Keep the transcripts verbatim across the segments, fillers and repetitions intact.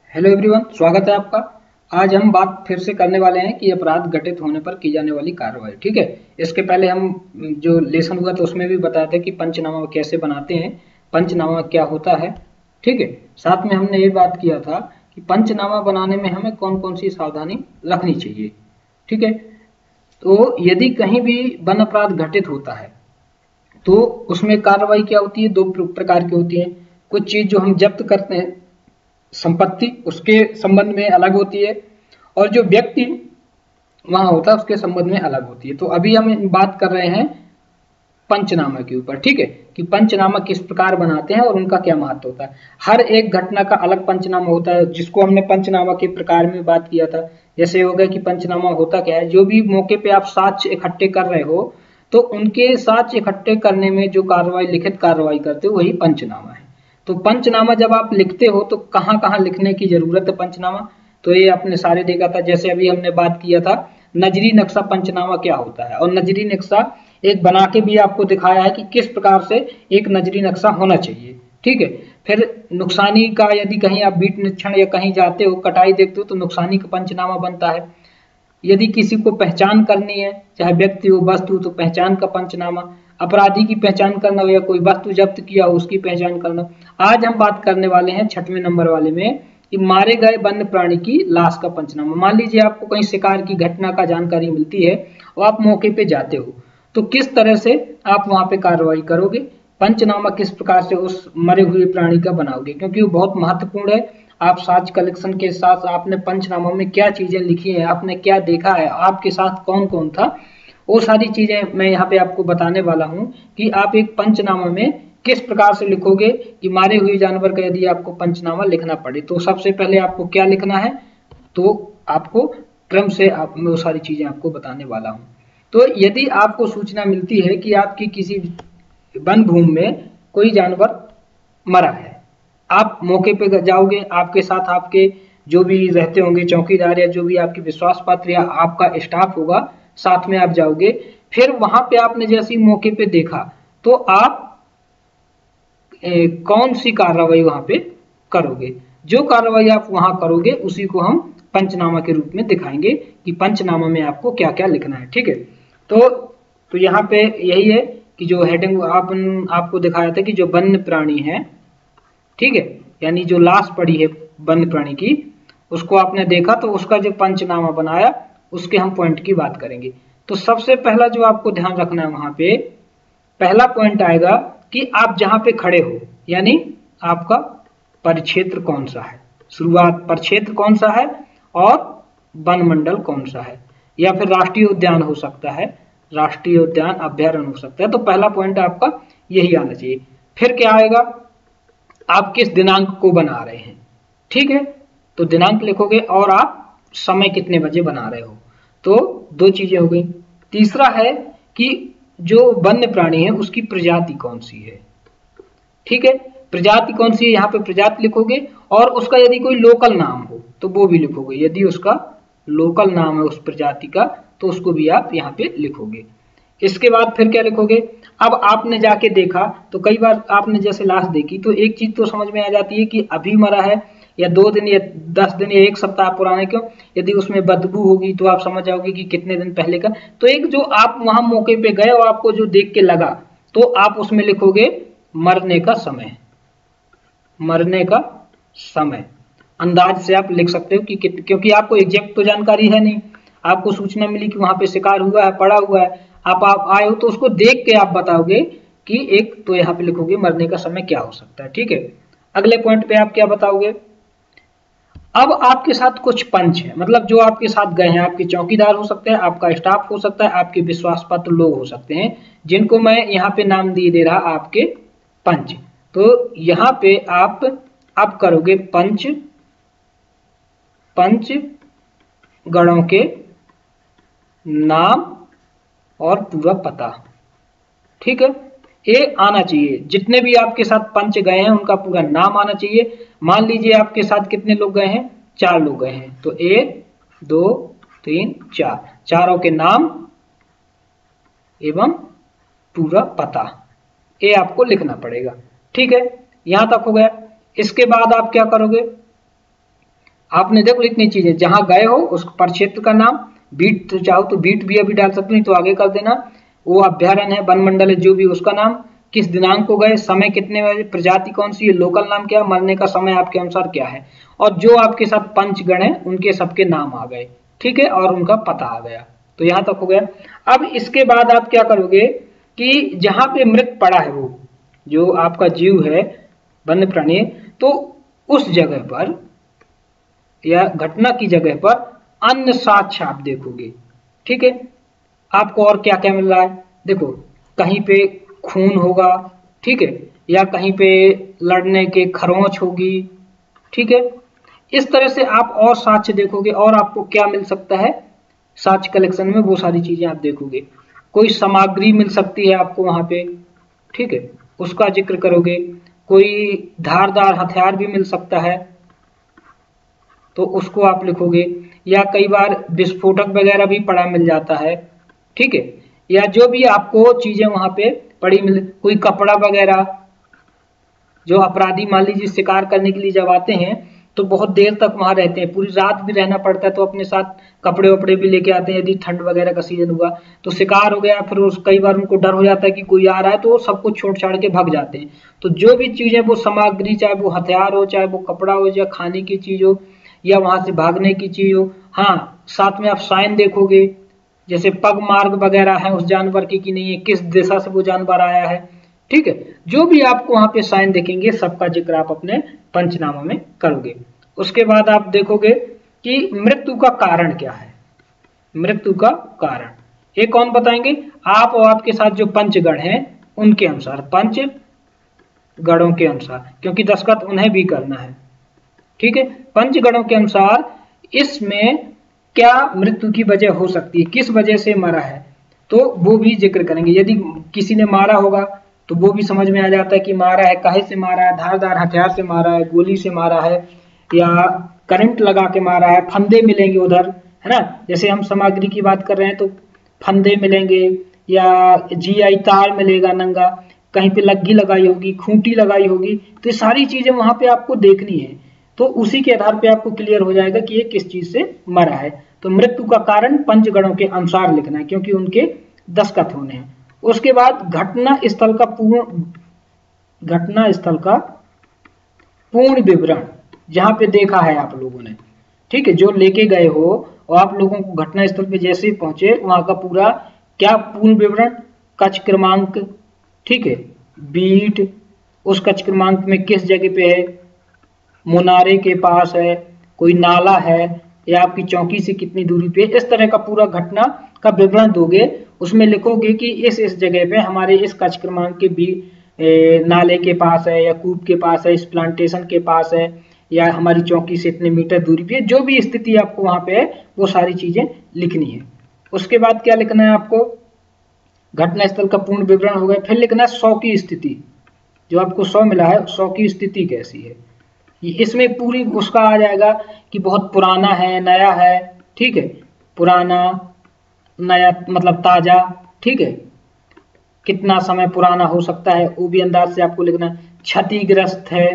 Hello everyone, स्वागत है आपका। आज हम बात फिर से करने वाले हैं कि अपराध घटित होने पर की जाने वाली कार्रवाई। ठीक है, इसके पहले हम जो लेसन हुआ था उसमें भी बताया था कि पंचनामा कैसे बनाते हैं, पंचनामा क्या होता है। ठीक है, साथ में हमने ये बात किया था कि पंचनामा बनाने में हमें कौन कौन सी सावधानी रखनी चाहिए। ठीक है, तो यदि कहीं भी वन अपराध घटित होता है तो उसमें कार्रवाई क्या होती है, दो प्रकार की होती है। कुछ चीज जो हम जब्त करते हैं संपत्ति, उसके संबंध में अलग होती है, और जो व्यक्ति वहां होता है उसके संबंध में अलग होती है। तो अभी हम बात कर रहे हैं पंचनामा के ऊपर। ठीक है, कि पंचनामा किस प्रकार बनाते हैं और उनका क्या महत्व होता है। हर एक घटना का अलग पंचनामा होता है, जिसको हमने पंचनामा के प्रकार में बात किया था। जैसे हो गया कि पंचनामा होता क्या है, जो भी मौके पे आप साक्ष्य इकट्ठे कर रहे हो तो उनके साक्ष्य इकट्ठे करने में जो कार्रवाई, लिखित कार्रवाई करते हो, वही पंचनामा है। तो पंचनामा जब आप लिखते हो तो कहाँ कहाँ लिखने की जरूरत है पंचनामा, तो ये आपने सारे देखा था। जैसे अभी हमने बात किया था नजरी नक्शा पंचनामा क्या होता है, और नजरी नक्शा एक बना के भी आपको दिखाया है कि किस प्रकार से एक नजरी नक्शा होना चाहिए। ठीक है, फिर नुकसानी का, यदि कहीं आप बीट निरीक्षण या कहीं जाते हो, कटाई देखते हो, तो नुकसानी का पंचनामा बनता है। यदि किसी को पहचान करनी है, चाहे व्यक्ति हो वस्तु, तो पहचान का पंचनामा। अपराधी की पहचान करना हो या कोई वस्तु जब्त किया हो उसकी पहचान करना। आज हम बात करने वाले हैं छठवें नंबर वाले में कि मारे गए वन्य प्राणी की लाश का पंचनामा। मान लीजिए आपको कहीं शिकार की घटना का जानकारी मिलती है और आप मौके पे जाते हो, तो किस तरह से आप वहां पे कार्रवाई करोगे, पंचनामा किस प्रकार से उस मरे हुए प्राणी का बनाओगे, क्योंकि वो बहुत महत्वपूर्ण है। आप साक्ष्य कलेक्शन के साथ आपने पंचनामा में क्या चीजें लिखी हैं, आपने क्या देखा है, आपके साथ कौन कौन था, वो सारी चीजें मैं यहाँ पे आपको बताने वाला हूँ कि आप एक पंचनामा में किस प्रकार से लिखोगे। कि मारे हुए जानवर का यदि आपको पंचनामा लिखना पड़े तो सबसे पहले आपको क्या लिखना है, तो आपको क्रम से आप मैं वो सारी चीजें आपको बताने वाला हूँ। तो यदि आपको सूचना मिलती है कि आपकी किसी वन भूमि में कोई जानवर मरा है, आप मौके पे जाओगे, आपके साथ आपके जो भी रहते होंगे चौकीदार या जो भी आपके विश्वास पात्र या आपका स्टाफ होगा, साथ में आप जाओगे। फिर वहां पे आपने जैसे ही मौके पे देखा तो आप ए, कौन सी कार्रवाई वहां पे करोगे। जो कार्रवाई आप वहां करोगे उसी को हम पंचनामा के रूप में दिखाएंगे कि पंचनामा में आपको क्या क्या लिखना है। ठीक है, तो तो यहाँ पे यही है कि जो हेडिंग आप आपको दिखाया था कि जो वन्य प्राणी है, ठीक है, यानी जो लाश पड़ी है वन्य प्राणी की, उसको आपने देखा तो उसका जो पंचनामा बनाया उसके हम पॉइंट की बात करेंगे। तो सबसे पहला जो आपको ध्यान रखना है, वहां पे पहला पॉइंट आएगा कि आप जहां पे खड़े हो, यानी आपका परिक्षेत्र कौन सा है। शुरुआत परिक्षेत्र कौन सा है और वन मंडल कौन सा है, या फिर राष्ट्रीय उद्यान हो सकता है, राष्ट्रीय उद्यान अभ्यारण्य हो सकता है। तो पहला पॉइंट आपका यही आना चाहिए। फिर क्या आएगा, आप किस दिनांक को बना रहे हैं। ठीक है, तो दिनांक लिखोगे और आप समय कितने बजे बना रहे हो। तो दो चीजें हो गई। तीसरा है कि जो वन्य प्राणी है उसकी प्रजाति कौन सी है। ठीक है, प्रजाति कौन सी है, यहाँ पे प्रजाति लिखोगे, और उसका यदि कोई लोकल नाम हो तो वो भी लिखोगे। यदि उसका लोकल नाम है उस प्रजाति का तो उसको भी आप यहाँ पे लिखोगे। इसके बाद फिर क्या लिखोगे, अब आपने जाके देखा तो कई बार आपने जैसे लाश देखी तो एक चीज तो समझ में आ जाती है कि अभी मरा है या दो दिन या दस दिन या एक सप्ताह पुराने, क्यों, यदि उसमें बदबू होगी तो आप समझ जाओगे कि कितने दिन पहले का। तो एक जो आप वहां मौके पे गए और आपको जो देख के लगा तो आप उसमें लिखोगे मरने का समय, मरने का समय। अंदाज से आप लिख सकते हो कि क्योंकि आपको एग्जैक्ट तो जानकारी है नहीं, आपको सूचना मिली कि वहां पे शिकार हुआ है, पड़ा हुआ है, आप आप आए हो तो उसको देख के आप बताओगे कि एक तो यहाँ पे लिखोगे मरने का समय क्या हो सकता है। ठीक है, अगले पॉइंट पे आप क्या बताओगे, अब आपके साथ कुछ पंच है, मतलब जो आपके साथ गए हैं, आपके चौकीदार हो सकते हैं, आपका स्टाफ हो सकता है, आपके विश्वास पात्र लोग हो सकते हैं, जिनको मैं यहाँ पे नाम दिए दे रहा आपके पंच। तो यहाँ पे आप अब करोगे पंच, पंच गणों के नाम और पूरा पता। ठीक है, ये आना चाहिए, जितने भी आपके साथ पंच गए हैं उनका पूरा नाम आना चाहिए। मान लीजिए आपके साथ कितने लोग गए हैं, चार लोग गए हैं, तो एक दो तीन चार, चारों के नाम एवं पूरा पता, ये आपको लिखना पड़ेगा। ठीक है, यहां तक हो गया। इसके बाद आप क्या करोगे, आपने देखो इतनी चीजें, जहां गए हो उस परिक्षेत्र का नाम, बीट तो चाहो तो बीट भी अभी डाल सकते हो, तो आगे कर देना। वो अभ्यारण्य है, वन मंडल है, जो भी उसका नाम, किस दिनांक को गए, समय कितने बजे, प्रजाति कौन सी है, लोकल नाम क्या, मरने का समय आपके अनुसार क्या है, और जो आपके साथ पंचगण है उनके सबके नाम आ गए, ठीक है, और उनका पता आ गया। तो यहां तक हो गया। अब इसके बाद आप क्या करोगे कि जहां पे मृत पड़ा है, वो जो आपका जीव है, वन्य प्राणी, तो उस जगह पर या घटना की जगह पर अन्य साक्ष्य आप देखोगे, ठीक है। आपको और क्या क्या मिल रहा है, देखो कहीं पे खून होगा, ठीक है, या कहीं पे लड़ने के खरोंच होगी, ठीक है। इस तरह से आप और साक्ष्य देखोगे, और आपको क्या मिल सकता है साक्ष्य कलेक्शन में, वो सारी चीजें आप देखोगे। कोई सामग्री मिल सकती है आपको वहां पे, ठीक है, उसका जिक्र करोगे। कोई धारदार हथियार भी मिल सकता है, तो उसको आप लिखोगे। या कई बार विस्फोटक वगैरह भी पड़ा मिल जाता है, ठीक है, या जो भी आपको चीजें वहां पे पड़ी मिल, कोई कपड़ा वगैरह, जो अपराधी मान लीजिए शिकार करने के लिए जब आते हैं तो बहुत देर तक वहां रहते हैं, पूरी रात भी रहना पड़ता है, तो अपने साथ कपड़े वपड़े भी लेके आते हैं, यदि ठंड वगैरह का सीजन हुआ तो शिकार हो गया, फिर उस कई बार उनको डर हो जाता है कि कोई आ रहा है, तो सब कुछ छोड़ छाड़ के भाग जाते हैं। तो जो भी चीजें वो सामग्री, चाहे वो हथियार हो, चाहे वो कपड़ा हो, या खाने की चीज हो, या वहां से भागने की चीज हो, हाँ साथ में आप साइन देखोगे, जैसे पग मार्ग वगैरह है उस जानवर की कि नहीं है, किस दिशा से वो जानवर आया है, ठीक है। जो भी आपको वहां पे साइन दिखेंगे सबका जिक्र आप अपने पंचनामा में करोगे। उसके बाद आप देखोगे कि मृत्यु का कारण क्या है, मृत्यु का कारण ये कौन बताएंगे, आप और आपके साथ जो पंचगण हैं उनके अनुसार, पंच गणों के अनुसार, क्योंकि दस्तखत उन्हें भी करना है, ठीक है। पंचगणों के अनुसार इसमें क्या मृत्यु की वजह हो सकती है, किस वजह से मरा है, तो वो भी जिक्र करेंगे। यदि किसी ने मारा होगा तो वो भी समझ में आ जाता है कि मारा है, काहे से मारा है, धारदार हथियार से मारा है, गोली से मारा है, या करंट लगा के मारा है, फंदे मिलेंगे उधर, है ना, जैसे हम सामग्री की बात कर रहे हैं तो फंदे मिलेंगे, या जीआई तार मिलेगा नंगा, कहीं पे लग्गी लगाई होगी, खूंटी लगाई होगी, तो ये सारी चीजें वहां पे आपको देखनी है। तो उसी के आधार पे आपको क्लियर हो जाएगा कि ये किस चीज से मरा है। तो मृत्यु का कारण पंचगणों के अनुसार लिखना है, क्योंकि उनके दस्तखत होने हैं। उसके बाद घटना स्थल का पूर्ण घटना स्थल का पूर्ण विवरण, जहां पे देखा है आप लोगों ने, ठीक है, जो लेके गए हो और आप लोगों को घटना स्थल पे जैसे ही पहुंचे वहां का पूरा क्या पूर्ण विवरण, कक्ष क्रमांक, ठीक है, बीट, उस कक्ष क्रमांक में किस जगह पे है, मुनारे के पास है, कोई नाला है, या आपकी चौकी से कितनी दूरी पे, इस तरह का पूरा घटना का विवरण दोगे। उसमें लिखोगे कि इस इस जगह पे हमारे इस कक्ष क्रमांक के बी ए, नाले के पास है, या कूप के पास है, इस प्लांटेशन के पास है, या हमारी चौकी से इतने मीटर दूरी पे, जो भी स्थिति आपको वहां पे है वो सारी चीजें लिखनी है। उसके बाद क्या लिखना है आपको, घटना स्थल का पूर्ण विवरण हो गया। फिर लिखना है सौ की स्थिति, जो आपको सौ मिला है सौ की स्थिति कैसी है, इसमें पूरी उसका आ जाएगा कि बहुत पुराना है, नया है, ठीक है, पुराना नया मतलब ताजा, ठीक है, कितना समय पुराना हो सकता है वो भी अंदाज से आपको लिखना है, क्षतिग्रस्त है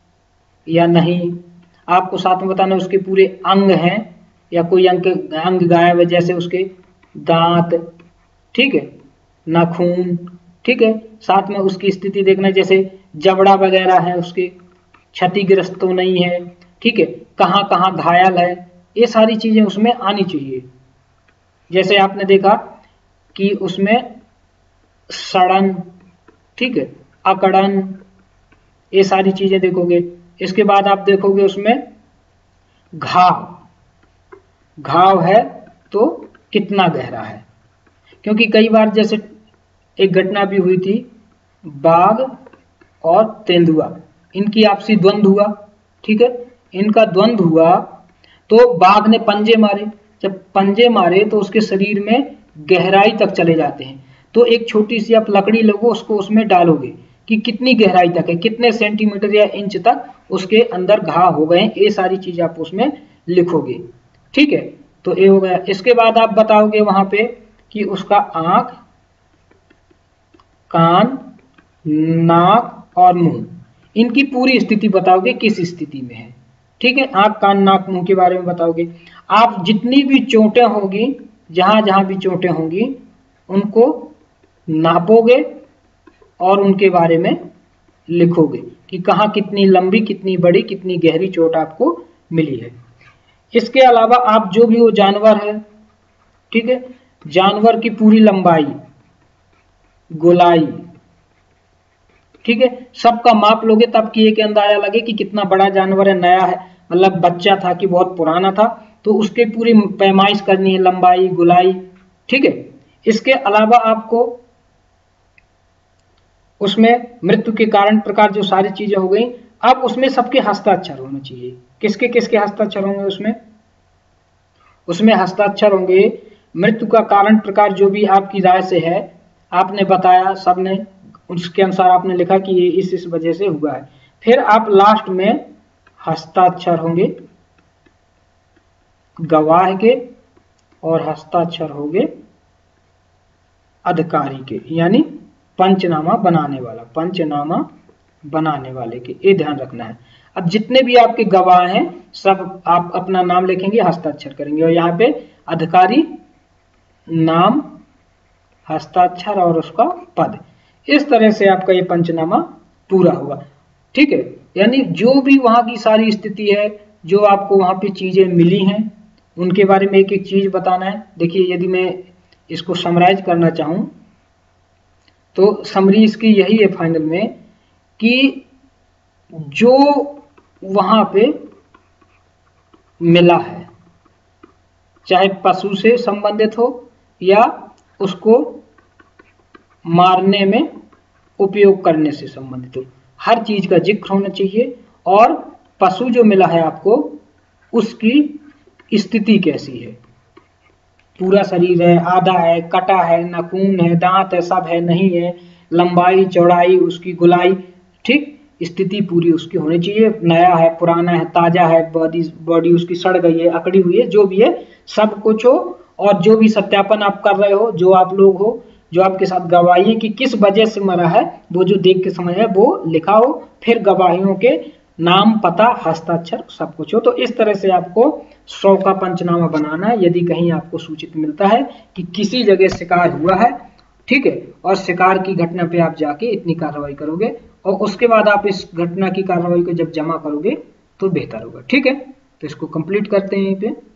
या नहीं, आपको साथ में बताना उसके पूरे अंग हैं या कोई अंग अंग गायब है, जैसे उसके दांत, ठीक है, नाखून, ठीक है, साथ में उसकी स्थिति देखना, जैसे जबड़ा वगैरह है उसके, क्षतिग्रस्त तो नहीं है, ठीक है, कहाँ कहाँ घायल है, ये सारी चीजें उसमें आनी चाहिए। जैसे आपने देखा कि उसमें सड़न, ठीक है, अकड़न, ये सारी चीजें देखोगे। इसके बाद आप देखोगे उसमें घाव, घाव है तो कितना गहरा है, क्योंकि कई बार जैसे एक घटना भी हुई थी, बाघ और तेंदुआ, इनकी आपसी द्वंद्व हुआ, ठीक है, इनका द्वंद्व हुआ तो बाघ ने पंजे मारे, जब पंजे मारे तो उसके शरीर में गहराई तक चले जाते हैं, तो एक छोटी सी आप लकड़ी लोगे उसको उसमें डालोगे कि कितनी गहराई तक है, कितने सेंटीमीटर या इंच तक उसके अंदर घाव हो गए, ये सारी चीज आप उसमें लिखोगे, ठीक है। तो ये हो गया। इसके बाद आप बताओगे वहां पे कि उसका आंख, कान, नाक और मुंह, इनकी पूरी स्थिति बताओगे किस स्थिति में है, ठीक है, आंख कान नाक मुंह के बारे में बताओगे। आप जितनी भी चोटें होगी, जहां जहां भी चोटें होंगी उनको नापोगे और उनके बारे में लिखोगे कि कहाँ कितनी लंबी, कितनी बड़ी, कितनी गहरी चोट आपको मिली है। इसके अलावा आप जो भी वो जानवर है, ठीक है, जानवर की पूरी लंबाई, गोलाई, ठीक है, सबका माप लोगे तब कि एक अंदाजा लगे कि कितना बड़ा जानवर है, नया है, मतलब बच्चा था कि बहुत पुराना था, तो उसके पूरी पैमाइश करनी है, लंबाई, गोलाई, ठीक है। इसके अलावा आपको उसमें मृत्यु के कारण प्रकार जो सारी चीजें हो गई, अब उसमें सबके हस्ताक्षर होने चाहिए। किसके किसके हस्ताक्षर होंगे उसमें? उसमें हस्ताक्षर होंगे मृत्यु का कारण प्रकार जो भी आपकी राय से है, आपने बताया, सबने उसके अनुसार आपने लिखा कि ये इस इस वजह से हुआ है। फिर आप लास्ट में हस्ताक्षर होंगे गवाह के और हस्ताक्षर होंगे अधिकारी के, यानी पंचनामा बनाने वाला, पंचनामा बनाने वाले के, ये ध्यान रखना है। अब जितने भी आपके गवाह हैं सब आप अपना नाम लिखेंगे, हस्ताक्षर करेंगे, और यहाँ पे अधिकारी नाम, हस्ताक्षर और उसका पद, इस तरह से आपका ये पंचनामा पूरा होगा। ठीक है, यानी जो भी वहां की सारी स्थिति है, जो आपको वहां पे चीजें मिली हैं, उनके बारे में एक एक चीज बताना है। देखिए, यदि मैं इसको समराइज करना चाहूं तो समरी इसकी यही है फाइनल में कि जो वहां पे मिला है, चाहे पशु से संबंधित हो या उसको मारने में उपयोग करने से संबंधित हो, हर चीज का जिक्र होना चाहिए। और पशु जो मिला है आपको, उसकी स्थिति कैसी है, पूरा शरीर है, आधा है, कटा है, नाखून है, दांत है, सब है, नहीं है, लंबाई चौड़ाई, उसकी गोलाई, ठीक, स्थिति पूरी उसकी होनी चाहिए। नया है, पुराना है, ताजा है, बॉडी बॉडी उसकी सड़ गई है, अकड़ी हुई है, जो भी है सब कुछ हो। और जो भी सत्यापन आप कर रहे हो, जो आप लोग हो, जो आपके साथ गवाही है कि किस वजह से मरा है, वो जो देख के समझ है वो लिखा हो। फिर गवाहियों के नाम, पता, हस्ताक्षर सब कुछ हो। तो इस तरह से आपको सौ का पंचनामा बनाना है। यदि कहीं आपको सूचित मिलता है कि किसी जगह शिकार हुआ है, ठीक है, और शिकार की घटना पे आप जाके इतनी कार्रवाई करोगे और उसके बाद आप इस घटना की कार्रवाई को जब जमा करोगे तो बेहतर होगा। ठीक है, तो इसको कंप्लीट करते हैं यहीं पे।